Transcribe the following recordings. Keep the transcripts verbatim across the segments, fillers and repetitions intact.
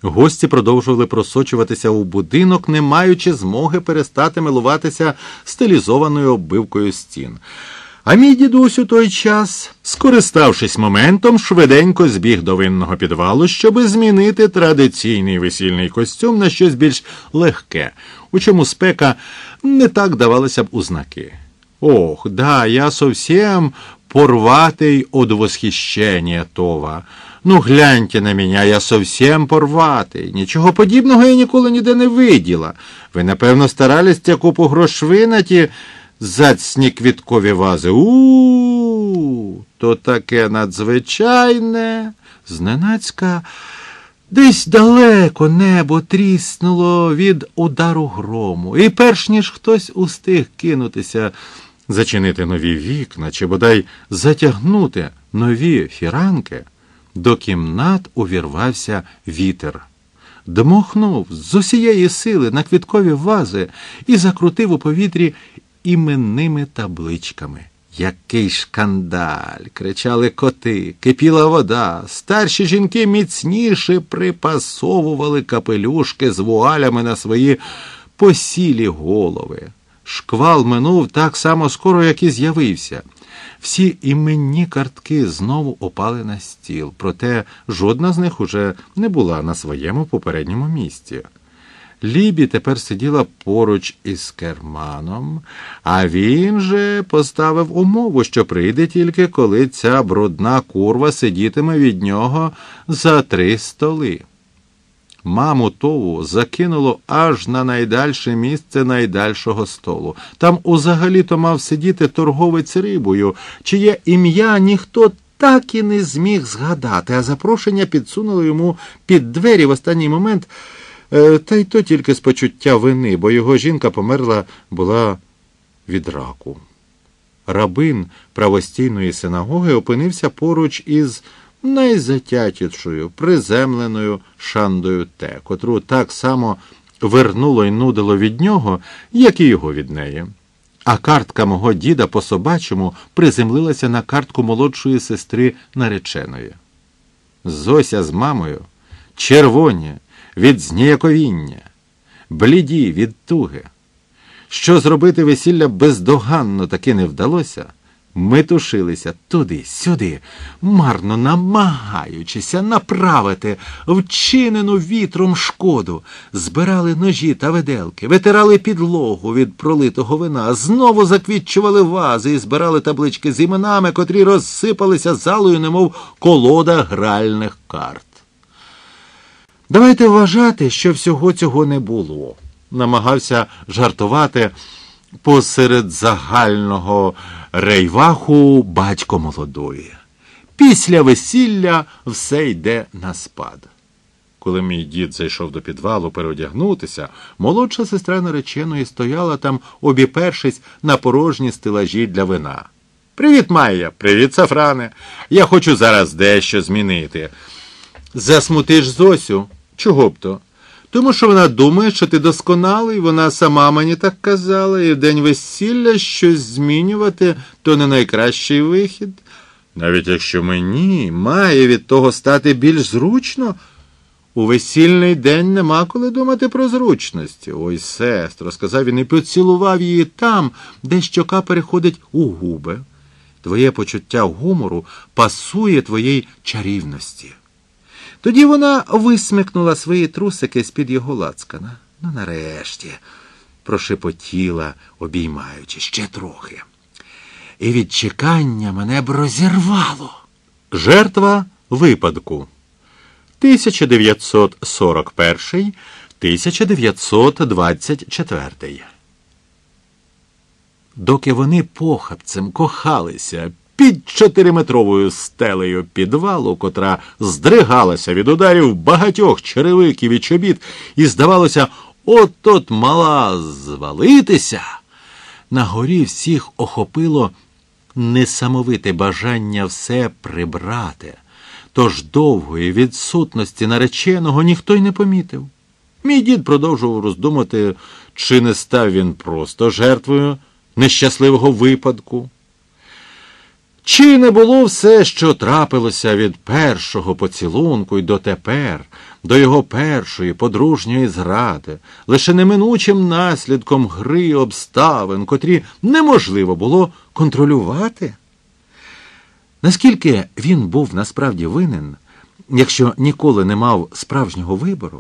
Гості продовжували просочуватися у будинок, не маючи змоги перестати милуватися стилізованою оббивкою стін. А мій дідусь у той час, скориставшись моментом, швиденько збіг до винного підвалу, щоби змінити традиційний весільний костюм на щось більш легке, у чому спека не так давалася б у знаки. Ох, да, я совсем порватый от восхищения това. Ну, гляньте на меня, я совсем порватий. Нічого подібного я ніколи ніде не виділа. Ви, напевно, старались ця купу грошви на ті зацні квіткові вази. У-у-у, то таке надзвичайне. Зненацька десь далеко небо тріснуло від удару грому. І перш ніж хтось устиг кинутися, зачинити нові вікна чи бодай затягнути нові фіранки, до кімнат увірвався вітер. Дмухнув з усієї сили на квіткові вази і закрутив у повітрі іменними табличками. Який шкандаль! Кричали коти, кипіла вода. Старші жінки міцніше припасовували капелюшки з вуалями на свої посілі голови. Шквал минув так само скоро, як і з'явився. Всі іменні картки знову опали на стіл, проте жодна з них уже не була на своєму попередньому місці. Лібі тепер сиділа поруч із керманом, а він же поставив умову, що прийде тільки, коли ця брудна курва сидітиме від нього за три столи. Маму Тову закинуло аж на найдальше місце найдальшого столу. Там узагалі-то мав сидіти торговець рибою, чиє ім'я ніхто так і не зміг згадати, а запрошення підсунуло йому під двері в останній момент, та й то тільки з почуття вини, бо його жінка померла була від раку. Рабин правостійної синагоги опинився поруч із найзатятішою, приземленою Шандою Те, котру так само вернуло й нудило від нього, як і його від неї. А картка мого діда по-собачому приземлилася на картку молодшої сестри нареченої. Зося з мамою, червоні від зніяковіння, бліді від туги. Що зробити весілля бездоганно таки не вдалося, метушилися туди-сюди, марно намагаючися направити вчинену вітром шкоду, збирали ножі та виделки, витирали підлогу від пролитого вина, знову заквітчували вази і збирали таблички з іменами, котрі розсипалися залою, немов колода гральних карт. Давайте вважати, що всього цього не було. Намагався жартувати посеред загального рейваху батько молодої. Після весілля все йде на спад. Коли мій дід зайшов до підвалу переодягнутися, молодша сестра нареченої стояла там, обіпершись на порожні стелажі для вина. «Привіт, Майя! Привіт, Сафране! Я хочу зараз дещо змінити. Засмутиш Зосю? Чого б то? Тому що вона думає, що ти досконалий, вона сама мені так казала, і в день весілля щось змінювати – то не найкращий вихід. Навіть якщо мені має від того стати більш зручно, у весільний день нема коли думати про зручності. Ой, сестро, сказав він і поцілував її там, де щока переходить у губи. Твоє почуття гумору пасує твоїй чарівності. Тоді вона висмикнула свої трусики з-під його лацкана. Ну, нарешті, прошепотіла, обіймаючи, ще трохи. І від чекання мене б розірвало. Жертва випадку. тисяча дев'ятсот сорок перший - тисяча дев'ятсот двадцять четвертий. Доки вони похапцем кохалися під чотириметровою стелею підвалу, котра здригалася від ударів багатьох черевиків і чобіт, і, здавалося, от-от мала звалитися, на горі всіх охопило несамовите бажання все прибрати, тож довгої відсутності нареченого ніхто й не помітив. Мій дід продовжував роздумати, чи не став він просто жертвою нещасливого випадку. Чи не було все, що трапилося від першого поцілунку й дотепер, до його першої подружньої зради, лише неминучим наслідком гри обставин, котрі неможливо було контролювати? Наскільки він був насправді винен, якщо ніколи не мав справжнього вибору?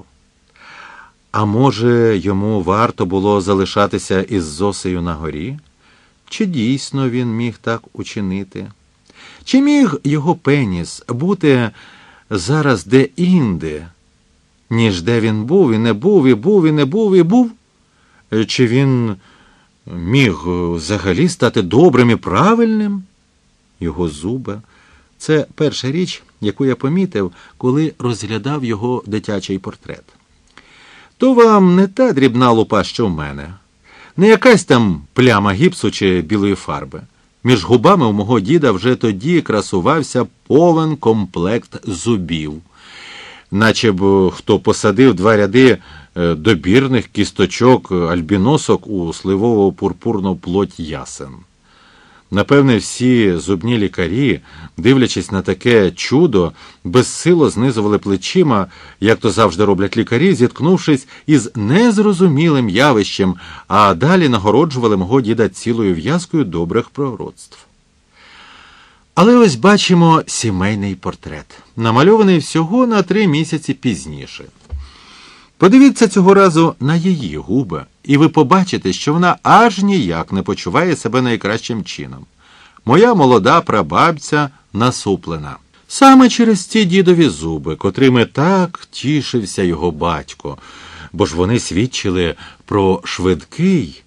А може, йому варто було залишатися із Зосею на горі? Чи дійсно він міг так учинити? Чи міг його пеніс бути зараз де-інде, ніж де він був і не був, і був, і не був, і був? Чи він міг взагалі стати добрим і правильним? Його зуби – це перша річ, яку я помітив, коли розглядав його дитячий портрет. То вам не та дрібна лупа, що в мене. Не якась там пляма гіпсу чи білої фарби. Між губами у мого діда вже тоді красувався повен комплект зубів. Наче б хто посадив два ряди добірних кісточок альбіносок у сливово-пурпурну плоть ясен. Напевне, всі зубні лікарі, дивлячись на таке чудо, безсило знизували плечима, як то завжди роблять лікарі, зіткнувшись із незрозумілим явищем, а далі нагороджували мого діда цілою в'язкою добрих пророцтв. Але ось бачимо сімейний портрет, намальований всього на три місяці пізніше. Подивіться цього разу на її губи, і ви побачите, що вона аж ніяк не почуває себе найкращим чином. Моя молода прабабця насуплена. Саме через ці дідові зуби, котрими так тішився його батько, бо ж вони свідчили про швидкий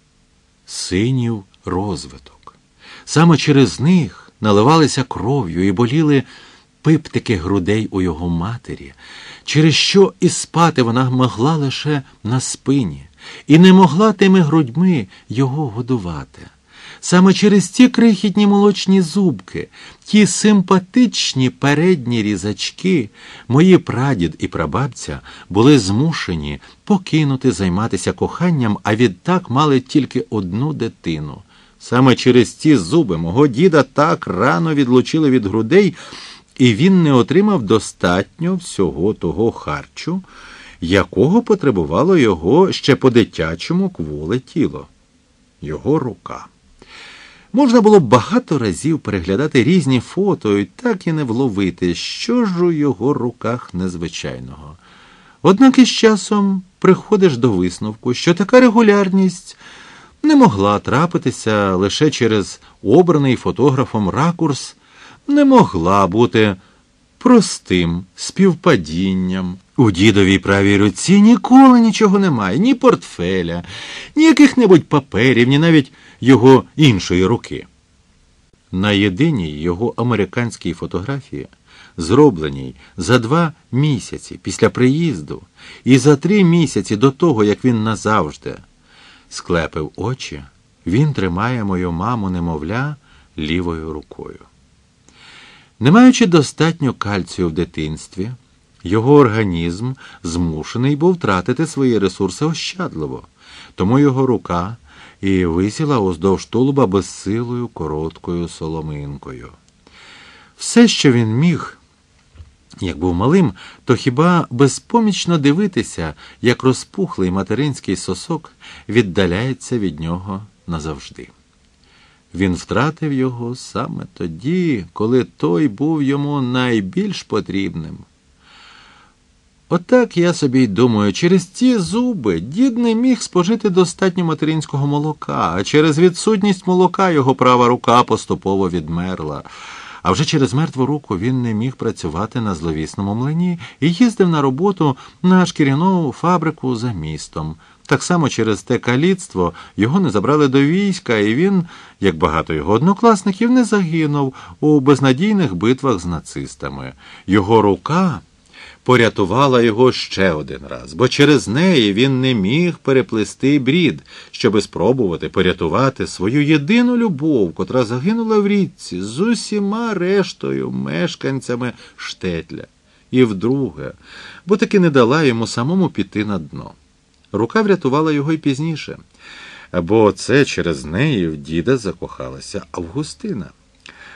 синів розвиток. Саме через них наливалися кров'ю і боліли пиптики грудей у його матері, через що і спати вона могла лише на спині, і не могла тими грудьми його годувати. Саме через ті крихітні молочні зубки, ті симпатичні передні різачки, мої прадід і прабабця були змушені покинути займатися коханням, а відтак мали тільки одну дитину. Саме через ті зуби мого діда так рано відлучили від грудей, і він не отримав достатньо всього того харчу, якого потребувало його ще по-дитячому кволе тіло. Його рука. Можна було б багато разів переглядати різні фото і так і не вловити, що ж у його руках незвичайного. Однак із часом приходиш до висновку, що така регулярність не могла трапитися лише через обраний фотографом ракурс, не могла бути простим співпадінням. У дідовій правій руці ніколи нічого немає, ні портфеля, ні яких-небудь паперів, ні навіть його іншої руки. На єдиній його американській фотографії, зробленій за два місяці після приїзду і за три місяці до того, як він назавжди склепив очі, він тримає мою маму немовля лівою рукою. Не маючи достатньо кальцію в дитинстві, його організм змушений був тратити свої ресурси ощадливо, тому його рука і висіла уздовж тулуба безсилою короткою соломинкою. Все, що він міг, як був малим, то хіба безпомічно дивитися, як розпухлий материнський сосок віддаляється від нього назавжди. Він втратив його саме тоді, коли той був йому найбільш потрібним. Отак я собі й думаю, через ці зуби дід не міг спожити достатньо материнського молока, а через відсутність молока його права рука поступово відмерла. А вже через мертву руку він не міг працювати на зловісному млині і їздив на роботу на шкіряну фабрику за містом. Так само через те каліцтво його не забрали до війська, і він, як багато його однокласників, не загинув у безнадійних битвах з нацистами. Його рука порятувала його ще один раз, бо через неї він не міг переплисти брід, щоби спробувати порятувати свою єдину любов, котра загинула в річці з усіма рештою мешканцями Штетля. І вдруге, бо таки не дала йому самому піти на дно. Рука врятувала його й пізніше, бо це через неї в діда закохалася Августина.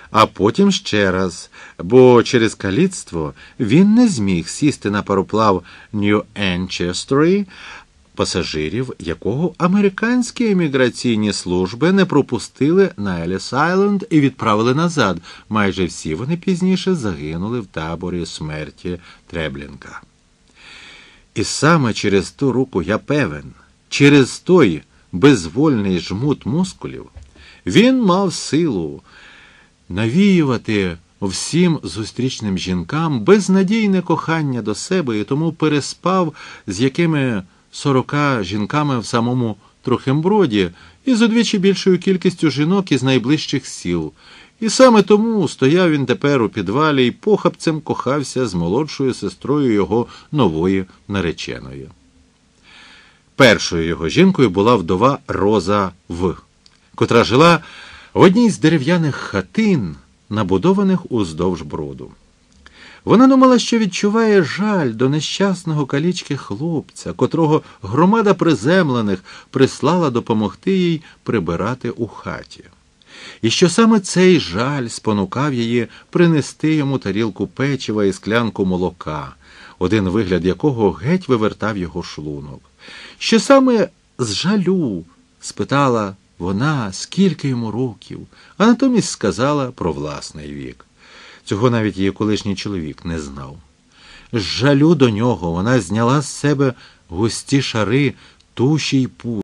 а потім ще раз, бо через каліцтво він не зміг сісти на пароплав Нью-Енчестері, пасажирів якого американські еміграційні служби не пропустили на Еліс-Айленд і відправили назад. Майже всі вони пізніше загинули в таборі смерті Треблінка. І саме через ту руку, я певен, через той безвольний жмут мускулів, він мав силу навіювати всім зустрічним жінкам безнадійне кохання до себе і тому переспав з якими сорока жінками в самому Трохимброді і з удвічі більшою кількістю жінок із найближчих сіл. І саме тому стояв він тепер у підвалі і похапцем кохався з молодшою сестрою його нової нареченої. Першою його жінкою була вдова Роза В., котра жила в одній з дерев'яних хатин, набудованих уздовж броду. Вона думала, що відчуває жаль до нещасного калічки хлопця, котрого громада приземлених прислала допомогти їй прибирати у хаті. І що саме цей жаль спонукав її принести йому тарілку печива і склянку молока, один вигляд якого геть вивертав його шлунок. Що саме з жалю спитала вона, скільки йому років, а натомість сказала про власний вік. Цього навіть її колишній чоловік не знав. З жалю до нього вона зняла з себе густі шари туші й пудру.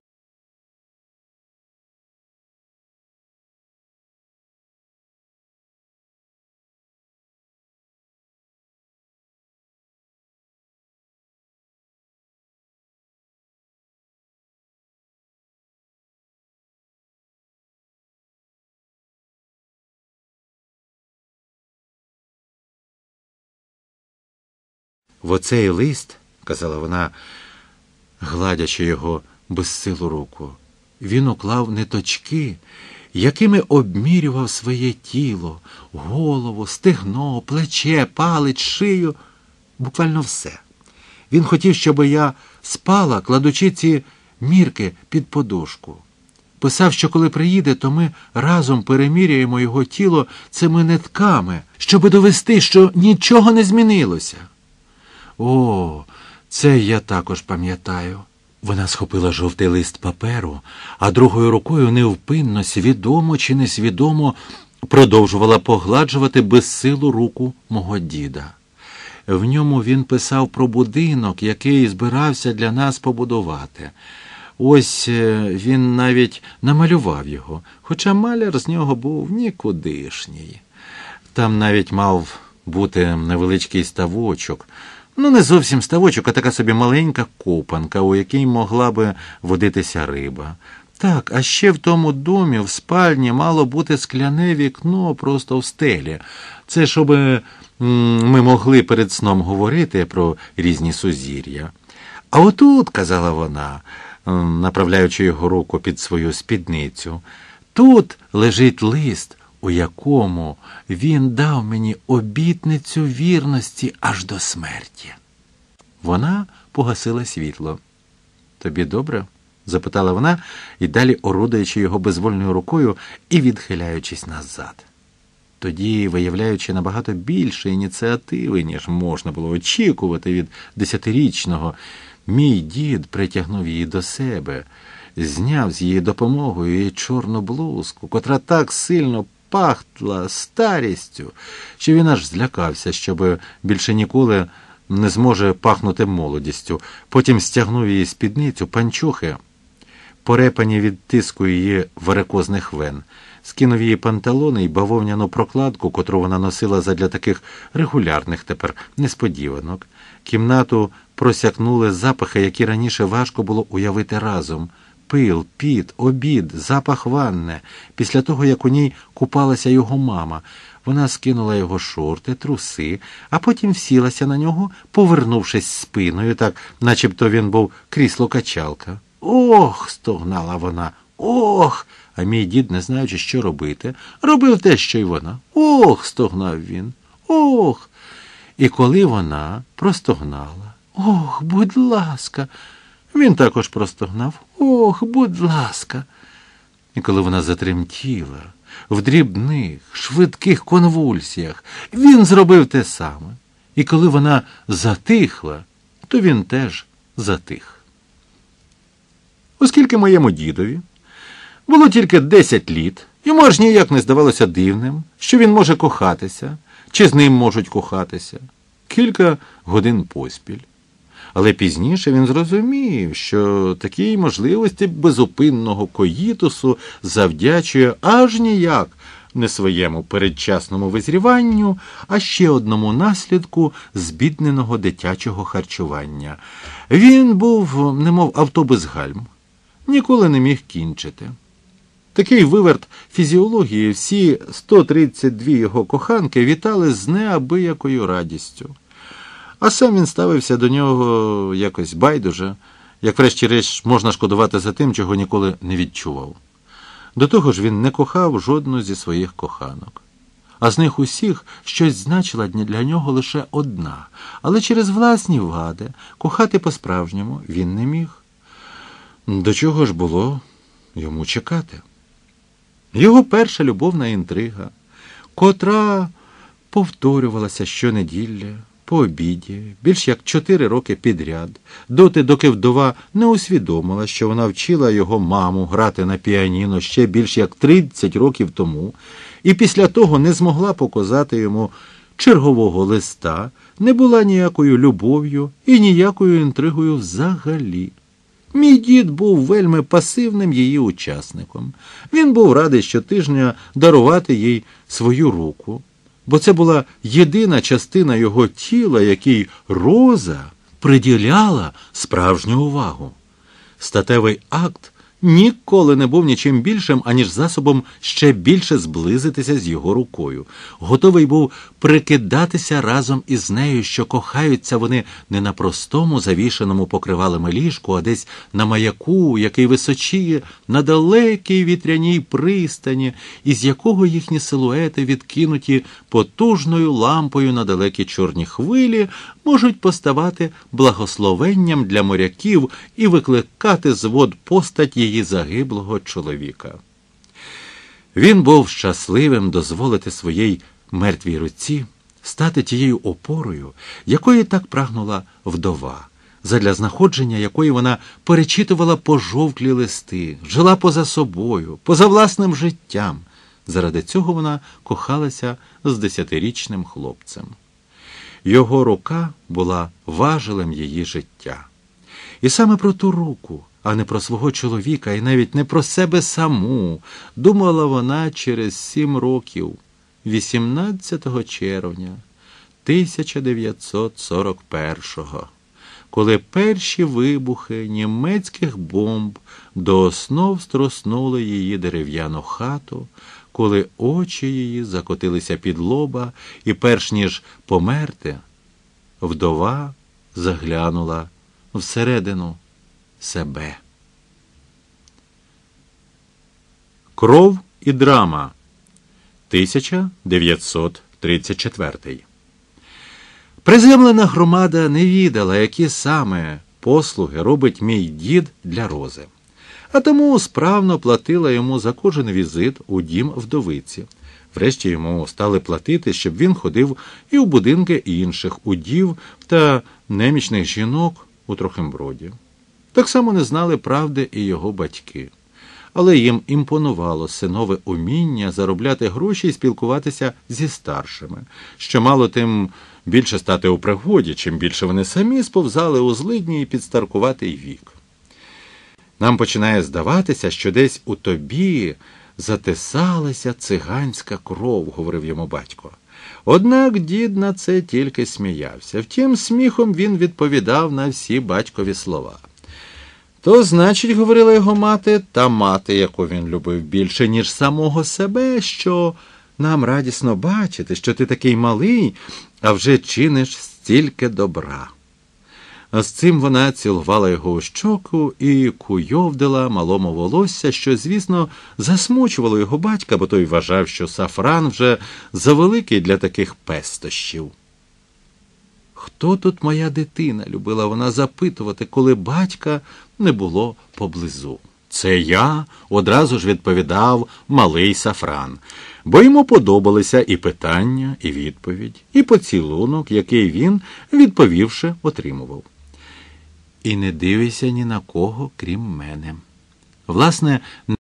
В оцей лист, казала вона, гладячи його безсилу руку, він уклав ниточки, якими обмірював своє тіло, голову, стегно, плече, палець, шию, буквально все. Він хотів, щоб я спала, кладучи ці мірки під подушку. Писав, що коли приїде, то ми разом переміряємо його тіло цими нитками, щоб довести, що нічого не змінилося. О, це я також пам'ятаю. Вона схопила жовтий лист паперу, а другою рукою невпинно, свідомо чи несвідомо, продовжувала погладжувати безсилу руку мого діда. В ньому він писав про будинок, який збирався для нас побудувати. Ось він навіть намалював його, хоча маляр з нього був нікудишній. Там навіть мав бути невеличкий ставочок. Ну, не зовсім ставочок, а така собі маленька копанка, у якій могла би водитися риба. Так, а ще в тому домі, в спальні, мало бути скляне вікно просто в стелі. Це, щоб ми могли перед сном говорити про різні сузір'я. А отут, казала вона, направляючи його руку під свою спідницю, тут лежить лист, у якому він дав мені обітницю вірності аж до смерті. Вона погасила світло. «Тобі добре?» – запитала вона, і далі орудуючи його безвольною рукою і відхиляючись назад. Тоді, виявляючи набагато більше ініціативи, ніж можна було очікувати від десятирічного, мій дід притягнув її до себе, зняв з її допомогою її чорну блузку, котра так сильно пахла старістю, що він аж злякався, щоб більше ніколи не зможе пахнути молодістю. Потім стягнув її спідницю, панчохи, порепані від тиску її варикозних вен, скинув її панталони і бавовняну прокладку, котру вона носила задля таких регулярних тепер несподіванок. Кімнату просякнули запахи, які раніше важко було уявити разом. Пил, піт, обід, запах ванни. Після того, як у ній купалася його мама, вона скинула його шорти, труси, а потім сілася на нього, повернувшись спиною, так, начебто він був крісло-качалка. «Ох!» – стогнала вона. «Ох!» А мій дід, не знаючи, що робити, робив те, що й вона. «Ох!» – стогнав він. «Ох!» І коли вона простогнала, «Ох, будь ласка!» Він також простогнав. «Ох, будь ласка!» І коли вона затремтіла, в дрібних, швидких конвульсіях. Він зробив те саме. І коли вона затихла, то він теж затих. Оскільки моєму дідові було тільки десять літ, йому аж ніяк не здавалося дивним, що він може кохатися, чи з ним можуть кохатися, кілька годин поспіль. Але пізніше він зрозумів, що такій можливості безупинного коїтусу завдячує аж ніяк не своєму передчасному визріванню, а ще одному наслідку збідненого дитячого харчування. Він був, немов авто без гальм, ніколи не міг кінчити. Такий виверт фізіології всі сто тридцять дві його коханки вітали з неабиякою радістю. А сам він ставився до нього якось байдуже, як врешті-решт можна шкодувати за тим, чого ніколи не відчував. До того ж він не кохав жодну зі своїх коханок. А з них усіх щось значила для нього лише одна, але через власні вади кохати по-справжньому він не міг. До чого ж було йому чекати? Його перша любовна інтрига, котра повторювалася щонеділля, по обіді, більш як чотири роки підряд, доти, доки вдова не усвідомила, що вона вчила його маму грати на піаніно ще більш як тридцять років тому, і після того не змогла показати йому чергового листа, не була ніякою любов'ю і ніякою інтригою взагалі. Мій дід був вельми пасивним її учасником. Він був радий щотижня дарувати їй свою руку, бо це була єдина частина його тіла, якій Роза приділяла справжню увагу. Статевий акт ніколи не був нічим більшим, аніж засобом ще більше зблизитися з його рукою. Готовий був прикидатися разом із нею, що кохаються вони не на простому завішеному покривалами ліжку, а десь на маяку, який височіє на далекій вітряній пристані, із якого їхні силуети, відкинуті потужною лампою на далекі чорні хвилі, можуть поставати благословенням для моряків і викликати з вод постать її загиблого чоловіка. Він був щасливим дозволити своїй мертвій руці стати тією опорою, якої так прагнула вдова, задля знаходження якої вона перечитувала пожовклі листи, жила поза собою, поза власним життям. Заради цього вона кохалася з десятирічним хлопцем. Його рука була важелем її життя. І саме про ту руку, а не про свого чоловіка, і навіть не про себе саму, думала вона через сім років, вісімнадцятого червня тисяча дев'ятсот сорок першого, коли перші вибухи німецьких бомб до основ струснули її дерев'яну хату, коли очі її закотилися під лоба, і перш ніж померти, вдова заглянула всередину себе. Кров і драма. тисяча дев'ятсот тридцять четвертий. Приземлена громада не відала, які саме послуги робить мій дід для Рози. А тому справно платила йому за кожен візит у дім вдовиці. Врешті йому стали платити, щоб він ходив і у будинки інших удів та немічних жінок у Трохимброді. Так само не знали правди і його батьки. Але їм імпонувало синове уміння заробляти гроші і спілкуватися зі старшими, що мало тим більше стати у пригоді, чим більше вони самі сповзали у злидній і підстаркуватий вік. Нам починає здаватися, що десь у тобі затисалася циганська кров, говорив йому батько. Однак дід на це тільки сміявся. Втім, сміхом він відповідав на всі батькові слова. То, значить, говорила його мати, та мати, яку він любив більше, ніж самого себе, що нам радісно бачити, що ти такий малий, а вже чиниш стільки добра. А з цим вона цілувала його у щоку і куйовдила малому волосся, що, звісно, засмучувало його батька, бо той вважав, що сафран вже завеликий для таких пестощів. «Хто тут моя дитина?» – любила вона запитувати, коли батька не було поблизу. «Це я», – одразу ж відповідав малий Сафран. Бо йому подобалися і питання, і відповідь, і поцілунок, який він, відповівши, отримував. «І не дивися ні на кого, крім мене». Власне,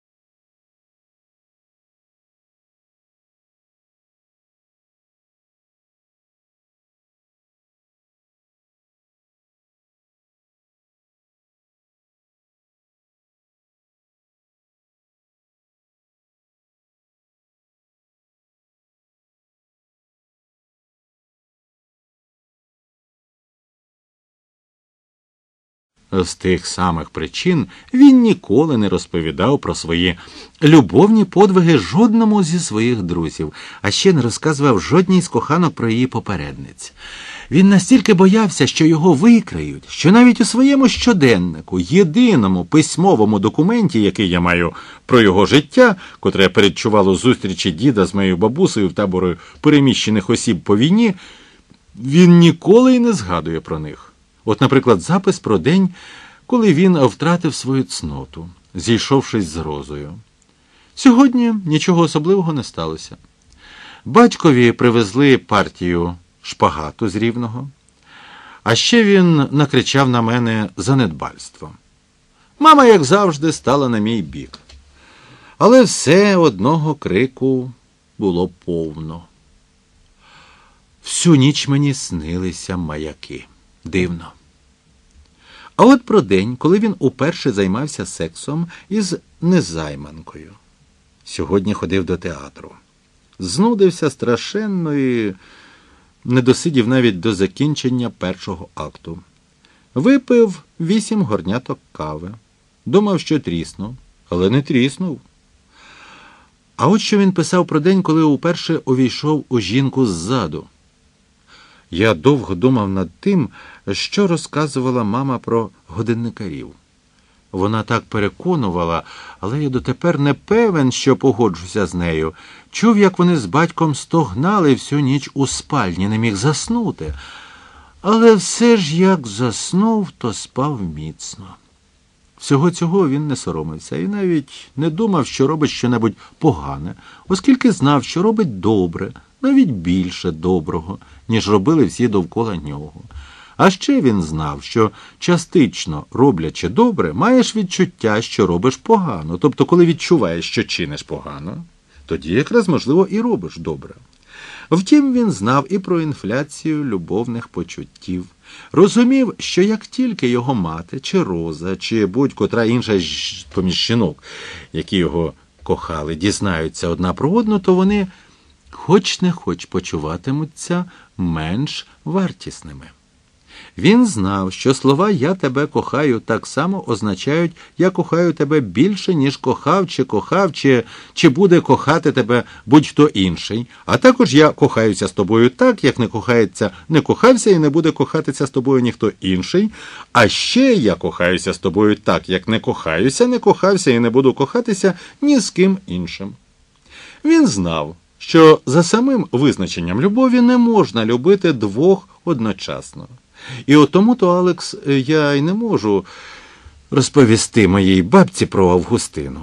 з тих самих причин він ніколи не розповідав про свої любовні подвиги жодному зі своїх друзів, а ще не розказував жодній з коханок про її попередниць. Він настільки боявся, що його викриють, що навіть у своєму щоденнику, єдиному письмовому документі, який я маю про його життя, котре передчувало зустрічі діда з моєю бабусею в таборі переміщених осіб по війні, він ніколи й не згадує про них. От, наприклад, запис про день, коли він втратив свою цноту, зійшовшись з Розою. Сьогодні нічого особливого не сталося. Батькові привезли партію шпагату з Рівного, а ще він накричав на мене за недбальство. Мама, як завжди, стала на мій бік. Але все одного крику було повно. Всю ніч мені снилися маяки. Дивно. А от про день, коли він уперше займався сексом із незайманкою. Сьогодні ходив до театру. Знудився страшенно і не досидів навіть до закінчення першого акту. Випив вісім горняток кави. Думав, що тріснув, але не тріснув. А от що він писав про день, коли уперше увійшов у жінку ззаду. Я довго думав над тим, що розказувала мама про годинникарів. Вона так переконувала, але я дотепер не певен, що погоджуся з нею. Чув, як вони з батьком стогнали всю ніч у спальні, не міг заснути. Але все ж як заснув, то спав міцно. Всього цього він не соромився і навіть не думав, що робить щонебудь погане, оскільки знав, що робить добре, навіть більше доброго, ніж робили всі довкола нього. А ще він знав, що частично, роблячи добре, маєш відчуття, що робиш погано. Тобто, коли відчуваєш, що чиниш погано, тоді якраз, можливо, і робиш добре. Втім, він знав і про інфляцію любовних почуттів. Розумів, що як тільки його мати, чи Роза, чи будь-котра інша поміж жінок, які його кохали, дізнаються одна про одну, то вони хоч не хоч почуватимуться менш вартісними. Він знав, що слова «я тебе кохаю» так само означають «я кохаю тебе більше, ніж кохав, чи кохав, чи, чи буде кохати тебе будь-хто інший, а також «я кохаюся з тобою так, як не кохається, не кохався і не буде кохатися з тобою ніхто інший, а ще я кохаюся з тобою так, як не кохаюся, не кохався і не буду кохатися ні з ким іншим». Він знав, що за самим визначенням любові не можна любити двох одночасно. І от тому-то, Алекс, я й не можу розповісти моїй бабці про Августину.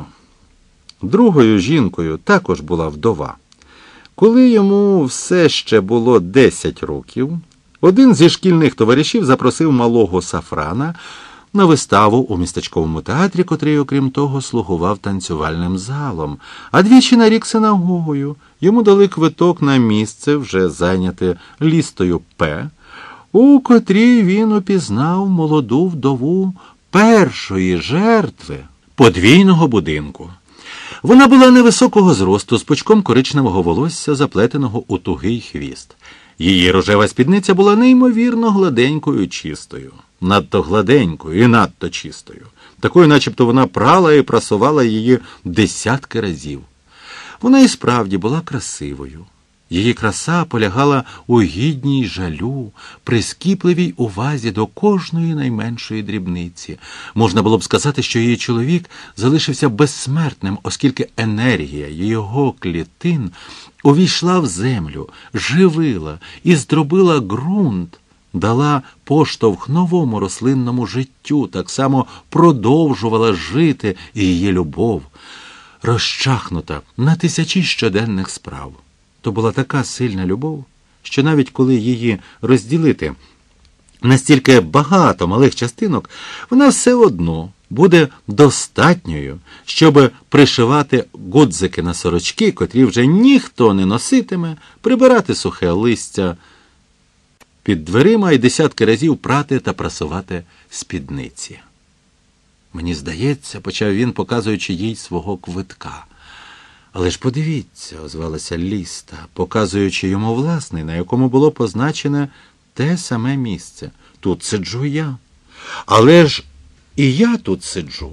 Другою жінкою також була вдова. Коли йому все ще було десять років, один зі шкільних товаришів запросив малого Сафрана на виставу у містечковому театрі, котрий, окрім того, слугував танцювальним залом, а двічі на рік синагогою. Йому дали квиток на місце, вже зайняте лістою П, у котрій він упізнав молоду вдову першої жертви подвійного будинку. Вона була невисокого зросту, з пучком коричневого волосся, заплетеного у тугий хвіст. Її рожева спідниця була неймовірно гладенькою і чистою. Надто гладенькою і надто чистою. Такою, начебто, вона прала і прасувала її десятки разів. Вона і справді була красивою. Її краса полягала у гідній жалю, прискіпливій увазі до кожної найменшої дрібниці. Можна було б сказати, що її чоловік залишився безсмертним, оскільки енергія його клітин увійшла в землю, живила і здробила ґрунт дала поштовх новому рослинному життю, так само продовжувала жити і її любов, розчахнута на тисячі щоденних справ. То була така сильна любов, що навіть коли її розділити настільки багато малих частинок, вона все одно буде достатньою, щоб пришивати гудзики на сорочки, котрі вже ніхто не носитиме, прибирати сухе листя під дверима і десятки разів прати та прасувати спідниці. Мені здається, почав він, показуючи їй свого квитка. Але ж подивіться, озвалася Ліста, показуючи йому власний, на якому було позначене те саме місце. Тут сиджу я. Але ж і я тут сиджу.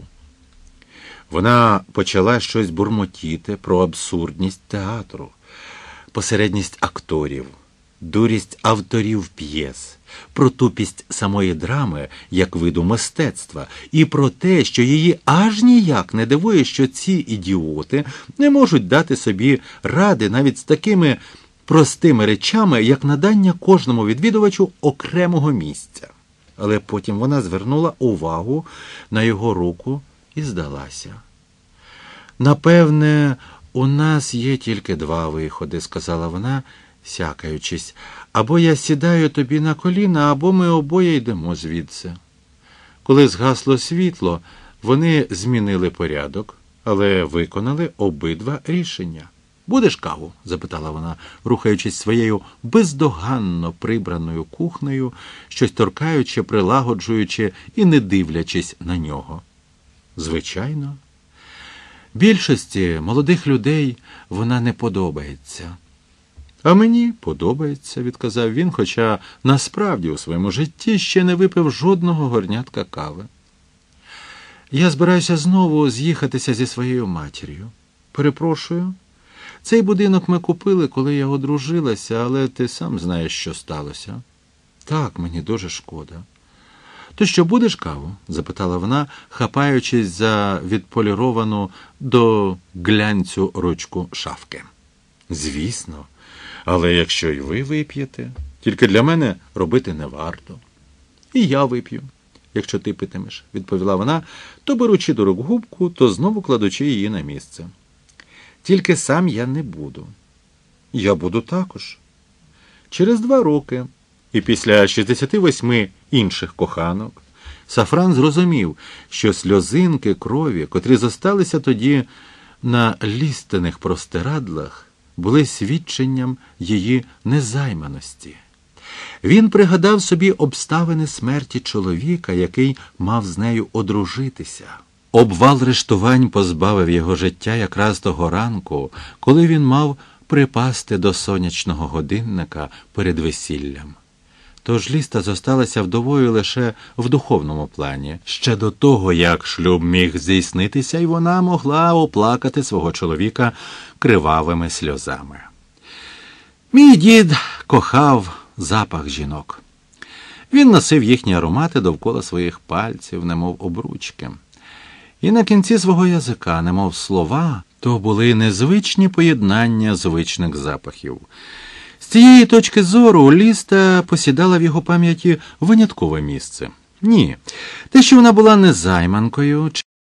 Вона почала щось бурмотіти про абсурдність театру, посередність акторів, дурість авторів п'єс, про тупість самої драми як виду мистецтва і про те, що її аж ніяк не дивує, що ці ідіоти не можуть дати собі ради навіть з такими простими речами, як надання кожному відвідувачу окремого місця. Але потім вона звернула увагу на його руку і здалася. «Напевне, у нас є тільки два виходи», – сказала вона, сякаючись. «Або я сідаю тобі на коліна, або ми обоє йдемо звідси». Коли згасло світло, вони змінили порядок, але виконали обидва рішення. «Будеш каву?» – запитала вона, рухаючись своєю бездоганно прибраною кухнею, щось торкаючи, прилагоджуючи і не дивлячись на нього. «Звичайно. Більшості молодих людей вона не подобається». «А мені подобається», – відказав він, хоча насправді у своєму житті ще не випив жодного горнятка кави. «Я збираюся знову з'їхатися зі своєю матір'ю. Перепрошую. Цей будинок ми купили, коли я одружилася, але ти сам знаєш, що сталося». «Так, мені дуже шкода». «То що, будеш каву?» – запитала вона, хапаючись за відполіровану до глянцю ручку шафки. «Звісно. Але якщо й ви вип'єте, тільки для мене робити не варто». «І я вип'ю, якщо ти питимеш», – відповіла вона, то беручи до рук губку, то знову кладучи її на місце. «Тільки сам я не буду». «Я буду також». Через два роки, і після шістдесяти восьми інших коханок, Сафран зрозумів, що сльозинки крові, котрі зосталися тоді на лістяних простирадлах, були свідченням її незайманості. Він пригадав собі обставини смерті чоловіка, який мав з нею одружитися. Обвал рештувань позбавив його життя якраз того ранку, коли він мав припасти до сонячного годинника перед весіллям. Тож Ліста зосталася вдовою лише в духовному плані. Ще до того, як шлюб міг здійснитися, і вона могла оплакати свого чоловіка кривавими сльозами. Мій дід кохав запах жінок. Він носив їхні аромати довкола своїх пальців, немов обручки. І на кінці свого язика, немов слова, то були незвичні поєднання звичних запахів. З цієї точки зору Ліста посідала в його пам'яті виняткове місце. Ні, те, що вона була незайманкою,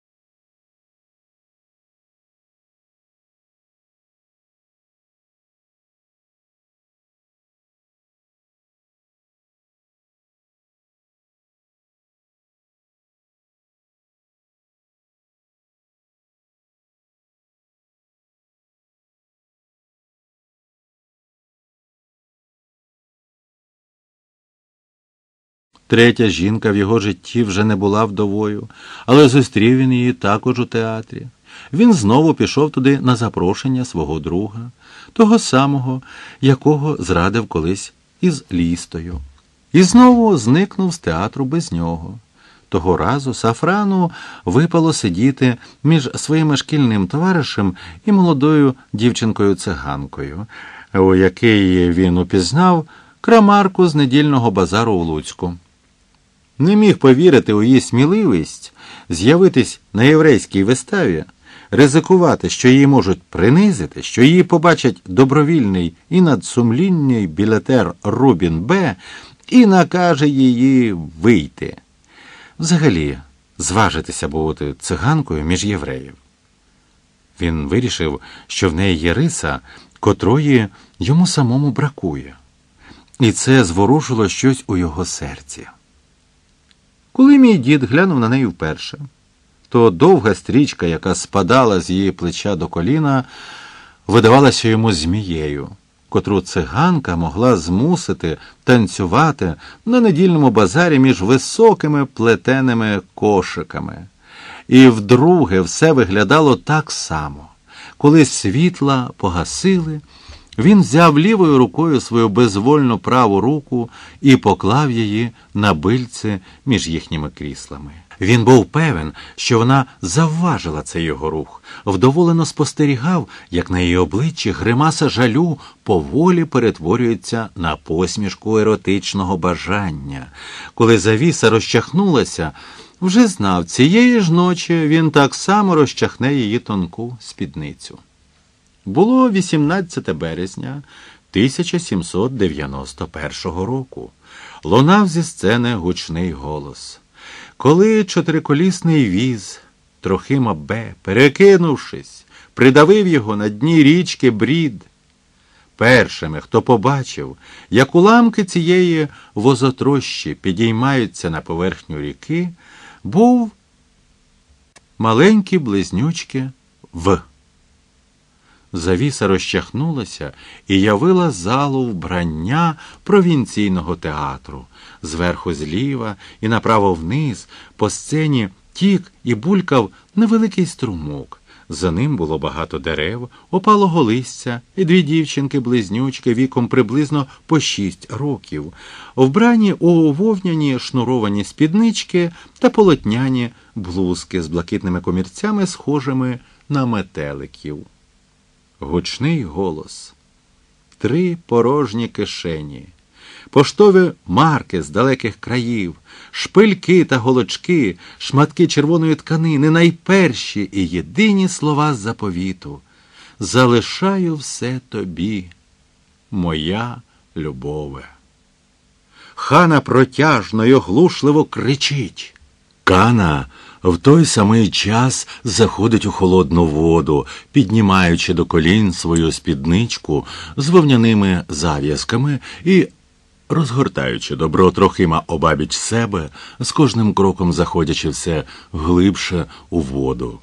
третя жінка в його житті вже не була вдовою, але зустрів він її також у театрі. Він знову пішов туди на запрошення свого друга, того самого, якого зрадив колись із Лістою. І знову зникнув з театру без нього. Того разу Сафрану випало сидіти між своїм шкільним товаришем і молодою дівчинкою-циганкою, у якій він упізнав крамарку з недільного базару у Луцьку. Не міг повірити у її сміливість з'явитись на єврейській виставі, ризикувати, що її можуть принизити, що її побачать добровільний і надсумлінний білетер Рубін Б, і накаже її вийти. Взагалі, зважитися бути циганкою між євреїв. Він вирішив, що в неї є риса, котрої йому самому бракує. І це зворушило щось у його серці. Коли мій дід глянув на неї вперше, то довга стрічка, яка спадала з її плеча до коліна, видавалася йому змією, котру циганка могла змусити танцювати на недільному базарі між високими плетеними кошиками. І вдруге все виглядало так само. Коли світла погасили, він взяв лівою рукою свою безвольну праву руку і поклав її на бильце між їхніми кріслами. Він був певен, що вона завважила цей його рух, вдоволено спостерігав, як на її обличчі гримаса жалю поволі перетворюється на посмішку еротичного бажання. Коли завіса розчахнулася, вже знав, цієї ж ночі він так само розчахне її тонку спідницю. Було вісімнадцяте березня тисяча сімсот дев'яносто першого року. Лунав зі сцени гучний голос. Коли чотириколісний віз Трохима Б, перекинувшись, придавив його на дні річки Брід, першими, хто побачив, як уламки цієї возотрощі підіймаються на поверхню ріки, був маленькі близнючки В. Завіса розчахнулася і явила залу вбрання провінційного театру. Зверху зліва і направо вниз по сцені тік і булькав невеликий струмок. За ним було багато дерев, опалого листя і дві дівчинки-близнючки віком приблизно по шість років, вбрані у вовняні шнуровані спіднички та полотняні блузки з блакитними комірцями, схожими на метеликів. Гучний голос. Три порожні кишені. Поштові марки з далеких країв, шпильки та голочки, шматки червоної тканини, найперші і єдині слова з заповіту. «Залишаю все тобі, моя любове». Хана протяжно й оглушливо кричить. Кана в той самий час заходить у холодну воду, піднімаючи до колін свою спідничку з вовняними зав'язками і розгортаючи добро Трохима обабіч себе, з кожним кроком заходячи все глибше у воду.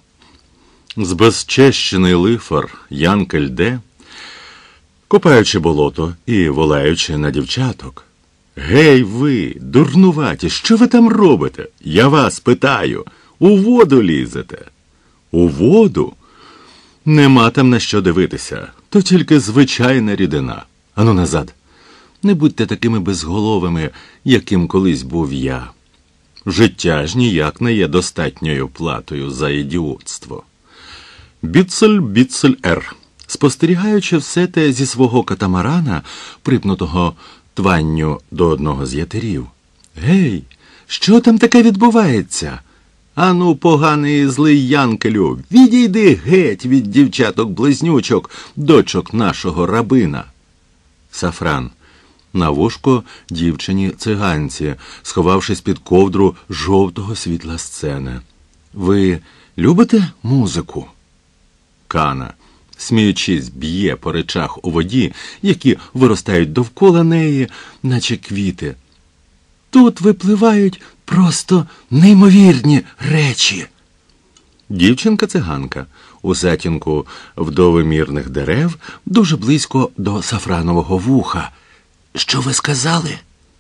Збезчещений лифар Янкель Д, копаючи болото і волаючи на дівчаток: «Гей ви, дурнуваті, що ви там робите? Я вас питаю, у воду лізете?» «У воду? Нема там на що дивитися, то тільки звичайна рідина. Ану назад. Не будьте такими безголовими, яким колись був я. Життя ж ніяк не є достатньою платою за ідіотство». Біцель Біцель Р, спостерігаючи все те зі свого катамарана, припнутого тванню до одного з ятерів: «Гей, що там таке відбувається? Ану, поганий і злий Янкелю, відійди геть від дівчаток-близнючок, дочок нашого рабина». Сафран на вушко дівчині-циганці, сховавшись під ковдру жовтого світла сцени: «Ви любите музику?» Кана, сміючись, б'є по речах у воді, які виростають довкола неї, наче квіти. «Тут випливають просто неймовірні речі». Дівчинка-циганка у затінку вдовимірних дерев дуже близько до Сафранового вуха: «Що ви сказали?»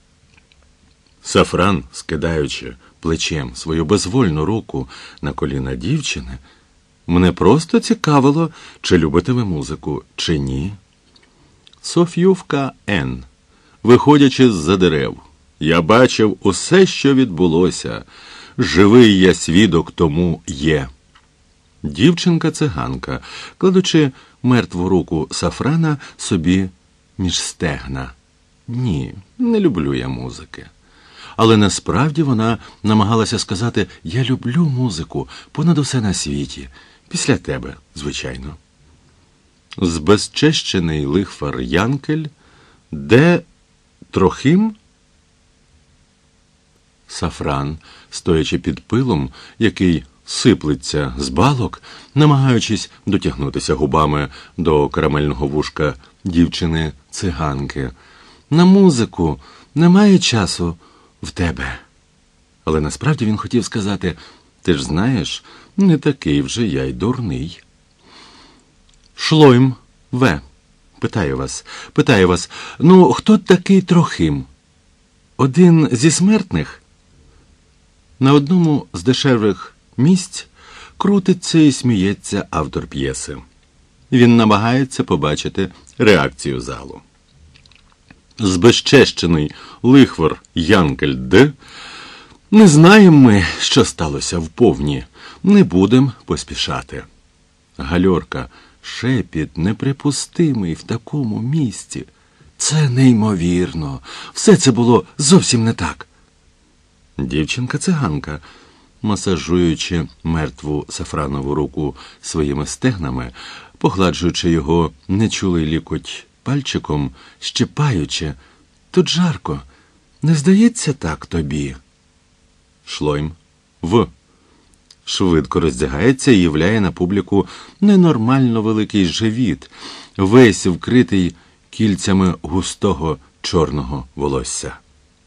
Сафран, скидаючи плечем свою безвольну руку на коліна дівчини: «Мене просто цікавило, чи любите ви музику, чи ні». Соф'ювка Н, виходячи з-за дерев: «Я бачив усе, що відбулося. Живий я свідок тому є». Дівчинка-циганка, кладучи мертву руку Сафрана собі між стегна: «Ні, не люблю я музики». Але насправді вона намагалася сказати: «Я люблю музику понад усе на світі. Після тебе, звичайно». Збезчещений лихвар Янкель Д. Трохим Сафран, стоячи під пилом, який сиплеться з балок, намагаючись дотягнутися губами до карамельного вушка дівчини-циганки. На музику немає часу в тебе. Але насправді він хотів сказати: ти ж знаєш, не такий вже я й дурний. Шлойм В. Питаю вас, питаю вас, ну, хто такий Трохим? Один зі смертних? На одному з дешевих місць крутиться і сміється автор п'єси. Він намагається побачити реакцію залу. Збезчещений лихвар Янкель Д. Не знаємо ми, що сталося вповні. Не будем поспішати. Гальорка. Шепіт неприпустимий в такому місці. Це неймовірно. Все це було зовсім не так. Дівчинка-циганка, масажуючи мертву Сафранову руку своїми стегнами, погладжуючи його нечулий лікоть пальчиком, щипаючи: тут жарко. Не здається так тобі? Шлойм В. Швидко роздягається і являє на публіку ненормально великий живіт, весь вкритий кільцями густого чорного волосся.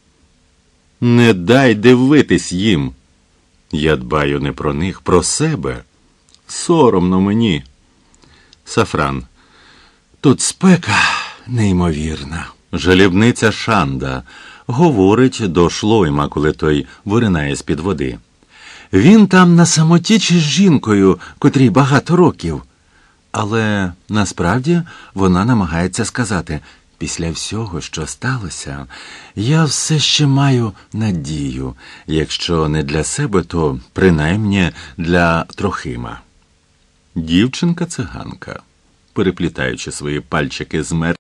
Не дай дивитись їм. Я дбаю не про них, про себе. Соромно мені. Сафран. Тут спека неймовірна. Жалібниця Шанда говорить до Шлойма, коли той виринає з-під води. Він там на самоті чи з жінкою, котрій багато років. Але насправді вона намагається сказати: після всього, що сталося, я все ще маю надію. Якщо не для себе, то принаймні для Трохима. Дівчинка-циганка, переплітаючи свої пальчики з мер...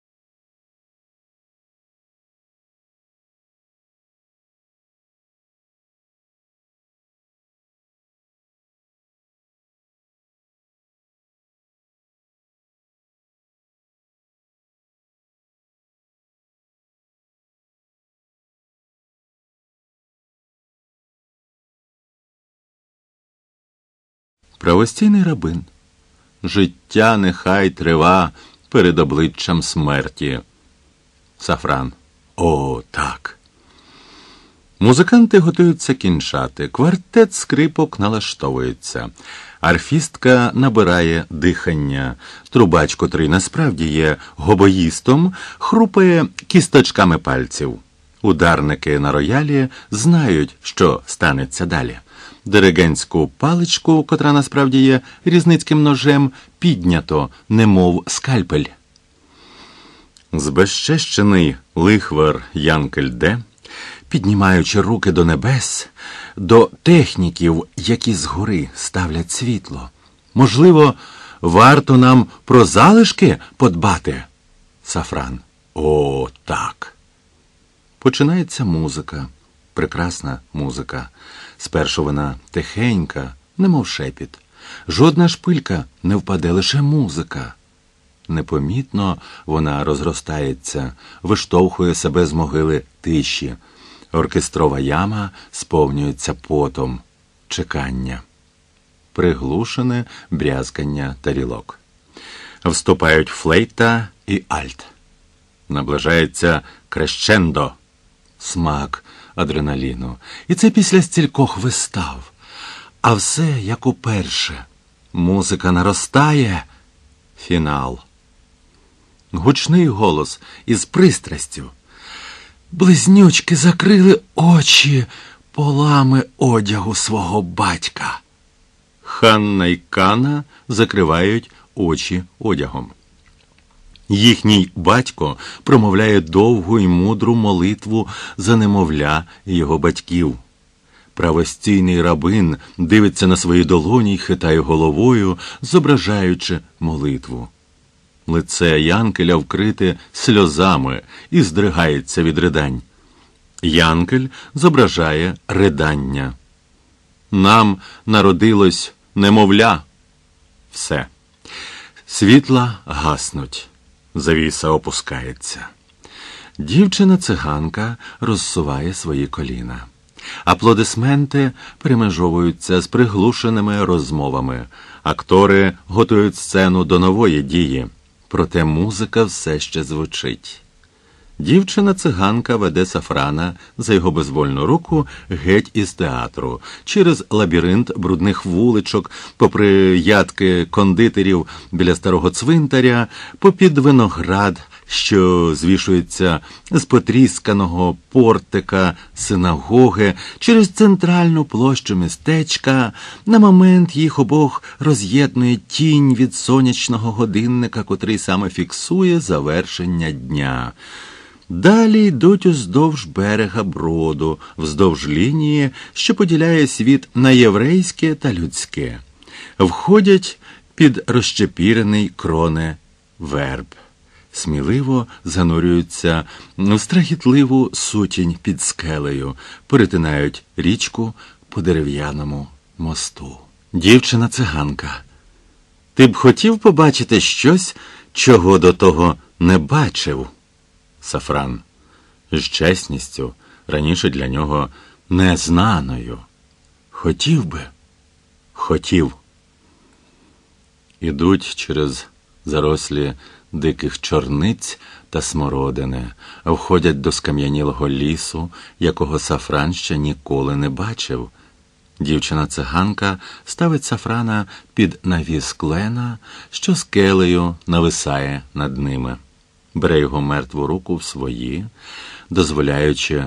Правостійний рабин. Життя нехай трива перед обличчям смерті. Сафран. О, так. Музиканти готуються кінчати. Квартет скрипок налаштовується. Арфістка набирає дихання. Трубач, котрий насправді є гобоїстом, хрупає кісточками пальців. Ударники на роялі знають, що станеться далі. Диригентську паличку, котра насправді є різницьким ножем, піднято, немов скальпель. Збезчещений лихвар Янкель Д., піднімаючи руки до небес, до техніків, які згори ставлять світло. Можливо, варто нам про залишки подбати? Сафран. О, так. Починається музика. Прекрасна музика. Спершу вона тихенька, немов шепіт. Жодна шпилька не впаде, лише музика. Непомітно вона розростається, виштовхує себе з могили тиші. Оркестрова яма сповнюється потом. Чекання. Приглушене брязкання тарілок. Вступають флейта і альт. Наближається крещендо. Смак адреналіну. І це після стількох вистав. А все як уперше. Музика наростає. Фінал. Гучний голос із пристрастю. Близнючки закрили очі полами одягу свого батька. Ханна й Кана закривають очі одягом. Їхній батько промовляє довгу й мудру молитву за немовля його батьків. Правостійний рабин дивиться на свої долоні й хитає головою, зображаючи молитву. Лице Янкеля вкрите сльозами і здригається від ридань. Янкель зображає ридання. Нам народилось немовля. Все. Світла гаснуть. Завіса опускається. Дівчина-циганка розсуває свої коліна. Аплодисменти перемежовуються з приглушеними розмовами. Актори готують сцену до нової дії, проте музика все ще звучить. Дівчина-циганка веде Сафрана за його безвольну руку геть із театру, через лабіринт брудних вуличок, попри ядки кондитерів біля старого цвинтаря, попід виноград, що звішується з потрісканого портика синагоги, через центральну площу містечка. На момент їх обох роз'єднує тінь від сонячного годинника, котрий саме фіксує завершення дня. Далі йдуть уздовж берега Броду, вздовж лінії, що поділяє світ на єврейське та людське. Входять під розчепірений крони верб. Сміливо занурюються в страхітливу сутінь під скелею, перетинають річку по дерев'яному мосту. Дівчина-циганка, ти б хотів побачити щось, чого до того не бачив? Сафран з чесністю, раніше для нього незнаною. Хотів би, хотів. Ідуть через зарослі диких чорниць та смородини, входять до скам'янілого лісу, якого Сафран ще ніколи не бачив. Дівчина-циганка ставить Сафрана під навіс клена, що скелею нависає над ними. Бере його мертву руку в свої, дозволяючи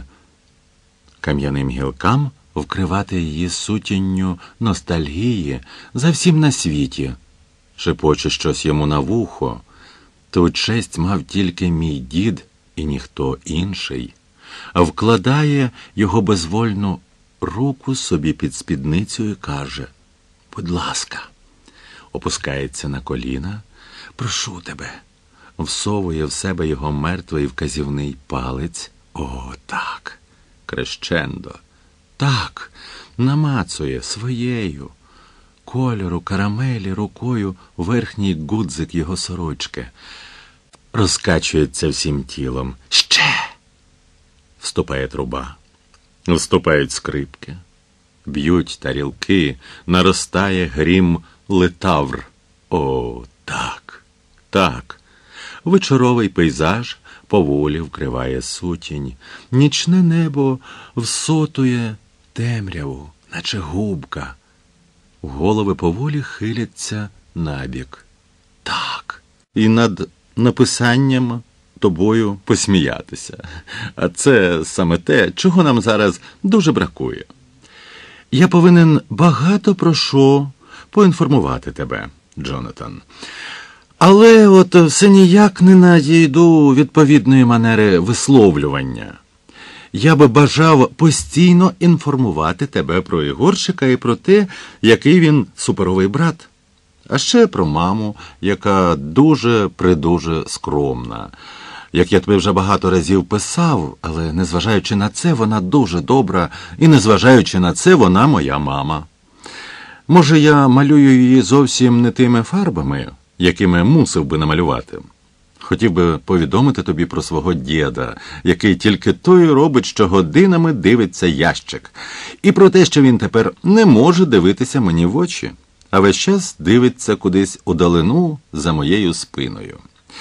кам'яним гілкам вкривати її сутінню ностальгії за всім на світі. Шепоче щось йому на вухо. Ту честь мав тільки мій дід і ніхто інший. А вкладає його безвольну руку собі під спідницю і каже: «Будь ласка». Опускається на коліна: «Прошу тебе». Всовує в себе його мертвий вказівний палець. О, так, крещендо. Так, намацує своєю кольору карамелі рукою верхній гудзик його сорочки. Розкачується всім тілом. Ще! Вступає труба. Вступають скрипки. Б'ють тарілки, наростає грім литавр. О, так, так. Вечоровий пейзаж поволі вкриває сутінь. Нічне небо всотує темряву, наче губка. Голови поволі хиляться набік. Так. І над написанням тобою посміятися. А це саме те, чого нам зараз дуже бракує. Я повинен багато про що поінформувати тебе, Джонатан. Але от все ніяк не надійду відповідної манери висловлювання. Я би бажав постійно інформувати тебе про Ігорчика і про те, який він суперовий брат. А ще про маму, яка дуже-придуже скромна. Як я тобі вже багато разів писав, але незважаючи на це, вона дуже добра, і незважаючи на це, вона моя мама. Може, я малюю її зовсім не тими фарбами, якими мусив би намалювати. Хотів би повідомити тобі про свого діда, який тільки той робить, що годинами дивиться ящик, і про те, що він тепер не може дивитися мені в очі, а весь час дивиться кудись удалину за моєю спиною.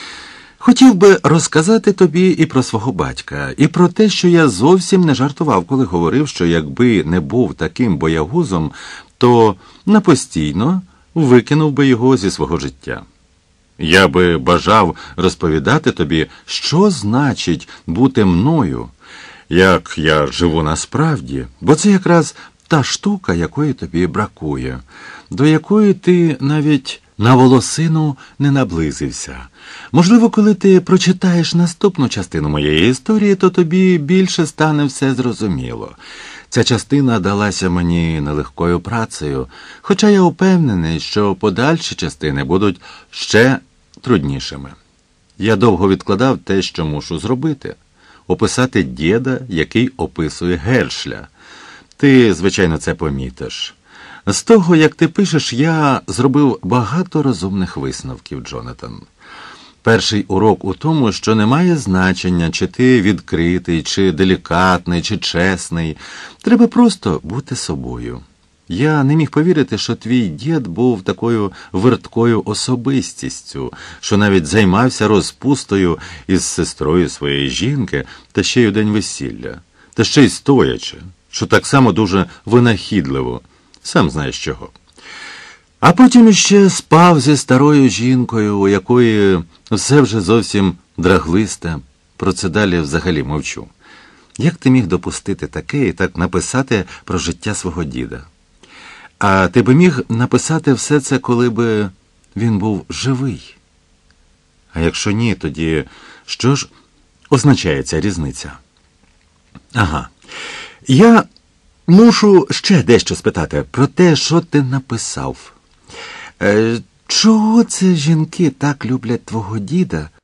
Хотів би розказати тобі і про свого батька, і про те, що я зовсім не жартував, коли говорив, що якби не був таким боягузом, то напостійно викинув би його зі свого життя. Я би бажав розповідати тобі, що значить бути мною, як я живу насправді, бо це якраз та штука, якої тобі бракує, до якої ти навіть на волосину не наблизився. Можливо, коли ти прочитаєш наступну частину моєї історії, то тобі більше стане все зрозуміло. Ця частина далася мені нелегкою працею, хоча я упевнений, що подальші частини будуть ще труднішими. Я довго відкладав те, що мушу зробити – описати діда, який описує Гершля. Ти, звичайно, це помітиш. З того, як ти пишеш, я зробив багато розумних висновків, Джонатан. Перший урок у тому, що немає значення, чи ти відкритий, чи делікатний, чи чесний. Треба просто бути собою. Я не міг повірити, що твій дід був такою верткою особистістю, що навіть займався розпустою із сестрою своєї жінки, та ще й у день весілля. Та ще й стоячи, що так само дуже винахідливо. Сам знаєш чого. А потім іще спав зі старою жінкою, у якої все вже зовсім драглисте. Про це далі взагалі мовчу. Як ти міг допустити таке і так написати про життя свого діда? А ти би міг написати все це, коли би він був живий? А якщо ні, тоді що ж означає ця різниця? Ага. Я мушу ще дещо спитати про те, що ти написав. Е, чого це жінки так люблять твого діда,